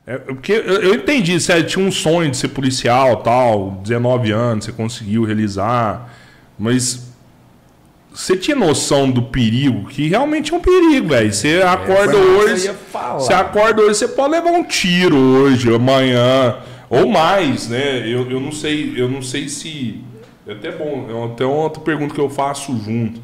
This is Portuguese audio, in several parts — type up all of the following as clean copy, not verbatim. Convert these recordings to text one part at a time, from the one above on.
Porque eu entendi, você tinha um sonho de ser policial, tal, 19 anos, você conseguiu realizar, mas você tinha noção do perigo, que realmente é um perigo, velho. Você acorda hoje, você pode levar um tiro hoje, amanhã, ou mais, né? Eu não sei se... É até bom, é até outra pergunta que eu faço junto.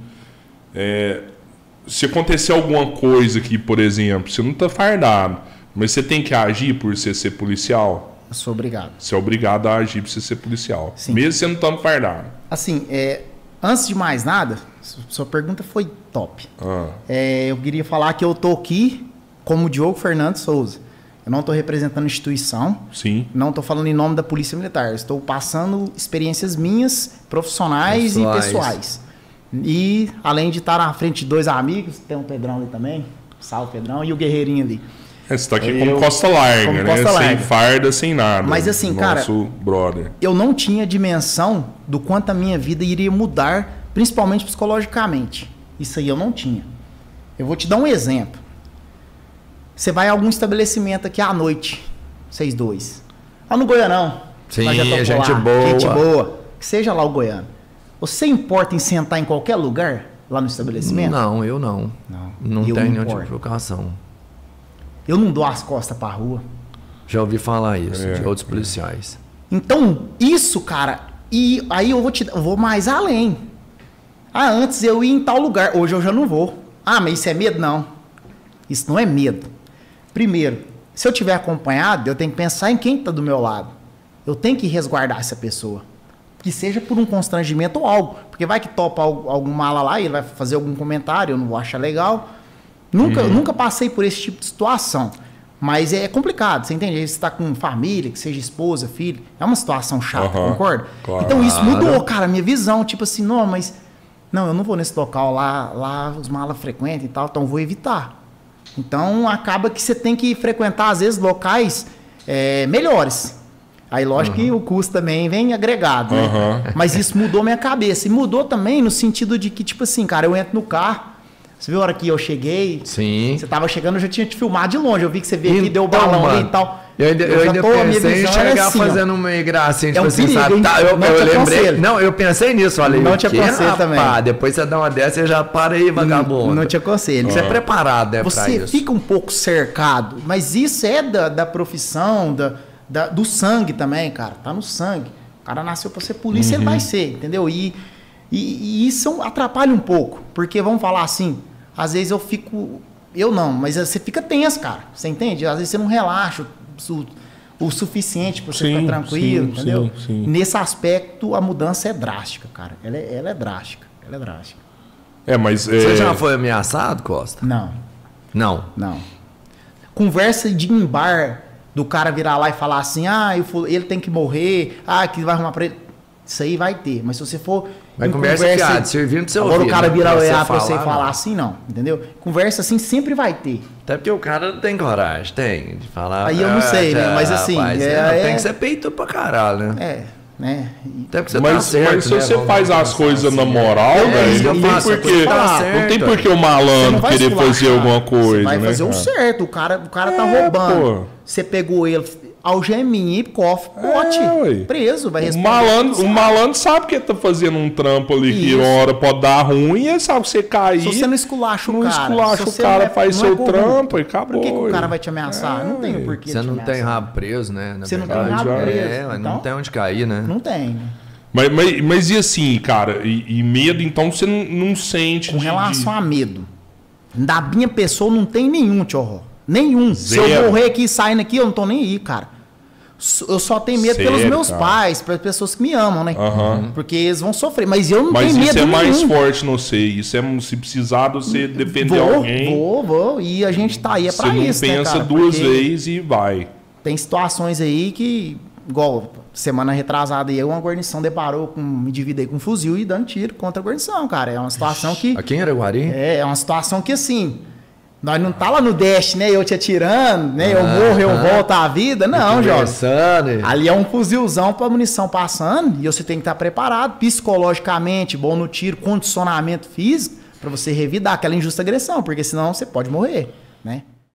Se acontecer alguma coisa aqui, por exemplo, você não tá fardado, mas você tem que agir por você ser policial? Eu sou obrigado. Você é obrigado a agir por você ser policial. Sim. Mesmo você não estando fardado. Assim, antes de mais nada, sua pergunta foi top. Eu queria falar que eu tô aqui como Diogo Fernando Souza. Eu não estou representando instituição. Sim. Não estou falando em nome da Polícia Militar. Estou passando experiências minhas, profissionais e pessoais. E além de estar na frente de dois amigos, tem um Pedrão ali também, salve Pedrão, e o Guerreirinho ali. Você está aqui como Costa Larga, como né? Costa Larga. Sem farda, sem nada. Mas assim, nosso brother. Eu não tinha dimensão do quanto a minha vida iria mudar, principalmente psicologicamente. Isso aí eu não tinha. Eu vou te dar um exemplo. Você vai a algum estabelecimento aqui à noite, vocês dois. Lá no Goianão. Sim, gente boa. Gente boa. Que seja lá o Goiano. Você importa em sentar em qualquer lugar lá no estabelecimento? Não, eu não. Não tenho nenhuma tipo de provocação. Eu não dou as costas pra rua. Já ouvi falar isso de outros policiais. Então, isso, cara, e aí eu vou mais além. Antes eu ia em tal lugar, hoje eu já não vou. Mas isso é medo? Não. Isso não é medo. Primeiro, se eu tiver acompanhado, eu tenho que pensar em quem está do meu lado. Eu tenho que resguardar essa pessoa. Que seja por um constrangimento ou algo. Porque vai que topa algum mala lá e ele vai fazer algum comentário, eu não vou achar legal. Nunca passei por esse tipo de situação. Mas é complicado, você entende? Você está com família, que seja esposa, filho. É uma situação chata, concorda? Claro. Então isso mudou, cara, a minha visão. Tipo assim, não, eu não vou nesse local lá os malas frequentam e tal, então eu vou evitar. Então acaba que você tem que frequentar, às vezes, locais melhores. Aí, lógico que o custo também vem agregado, né? Mas isso mudou minha cabeça. E mudou também no sentido de que, tipo assim, cara, eu entro no carro. Você viu a hora que eu cheguei? Sim. Você tava chegando, eu já tinha te filmado de longe. Eu vi que você veio aqui, deu o balão ali e tal. Eu ainda pensei em chegar assim, fazendo uma gracinha, tipo assim, sabe? Eu lembrei. Não, eu pensei nisso, falei. Não te aconselho também. Depois você dá uma dessa e já para aí, vagabundo. Não te aconselho. Você é preparado, né, pra isso. Você fica um pouco cercado, mas isso é da profissão, do sangue também, cara. Tá no sangue. O cara nasceu pra ser polícia, ele vai ser, entendeu? E isso atrapalha um pouco, porque vamos falar assim, às vezes eu fico... Eu não, mas você fica tenso, cara. Você entende? Às vezes você não relaxa o suficiente para você ficar tranquilo, entendeu? Sim. Nesse aspecto, a mudança é drástica, cara. Ela é drástica. Mas... Você já foi ameaçado, Costa? Não. Conversa de ir em bar, do cara virar lá e falar assim, ele tem que morrer, que vai arrumar pra ele. Isso aí vai ter, mas se você for... Vai conversa fiada, servindo pro seu ouvido. Agora o cara virar olhar pra você e falar não. assim, não, entendeu? Conversa assim sempre vai ter. Até porque o cara não tem coragem, de falar... Aí eu não sei, né? Mas assim... Rapaz, tem que ser peito pra caralho, né? Né? Até porque você mas se você faz as coisas na moral, velho, não tem por que o malandro querer fazer alguma coisa. Você vai fazer o certo, o cara tá roubando. Você pegou ele... algeminha e cofre, pote, preso, vai responder. O malandro sabe que ele tá fazendo um trampo ali que uma hora pode dar ruim e ele sabe que você cair. Se você não esculacha o cara, o cara faz seu trampo e acabou. Por que o cara vai te ameaçar? Não tem o porquê. Você não tem rabo preso, né? Você não tem rabo preso. Não tem onde cair, né? Não tem. Mas e assim, cara? E medo, então você não sente? Com relação a medo, da minha pessoa não tem nenhum, tio Ró. Nenhum. Zero. Se eu morrer aqui saindo aqui, eu não tô nem aí, cara. Eu só tenho medo pelos meus pais, pelas pessoas que me amam, né? Porque eles vão sofrer. Mas eu não tenho medo. Mas isso é mais forte, não sei. Isso é se precisar você defender alguém. Vou. E a gente tá aí pra isso. Você não pensa duas vezes e vai. Tem situações aí que, igual semana retrasada aí, uma guarnição deparou com um indivíduo aí com um fuzil e dando tiro contra a guarnição, cara. É uma situação que. Aqui em Araguari? É uma situação que assim. Nós não tá lá no dash, né? Eu te atirando, né? Eu morro, eu volto à vida. Não, Jorge. Ali é um fuzilzão pra munição passando e você tem que estar preparado psicologicamente, bom no tiro, condicionamento físico, pra você revidar aquela injusta agressão, porque senão você pode morrer, né?